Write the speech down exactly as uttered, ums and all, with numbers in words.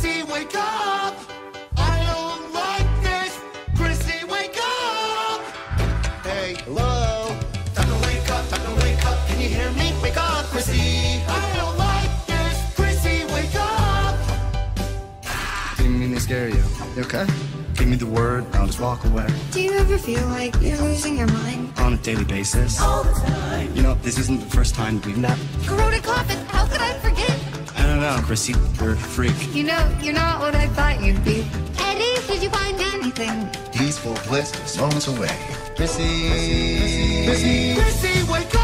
Chrissy, wake up! I don't like this! Chrissy, wake up! Hey, hello? Time to wake up, time to wake up. Can you hear me? Wake up, Chrissy! I don't like this! Chrissy, wake up! Didn't mean to scare you. You okay? Give me the word, I'll just walk away. Do you ever feel like you're losing your mind? On a daily basis. All the time. You know, this isn't the first time we've met. Corroded coffin, how could I forget? I don't know, Chrissy, you're a freak. You know, you're not what I thought you'd be. Eddie, did you find anything? Peaceful bliss, just moments away. Chrissy, Chrissy, Chrissy, Chrissy, wake up!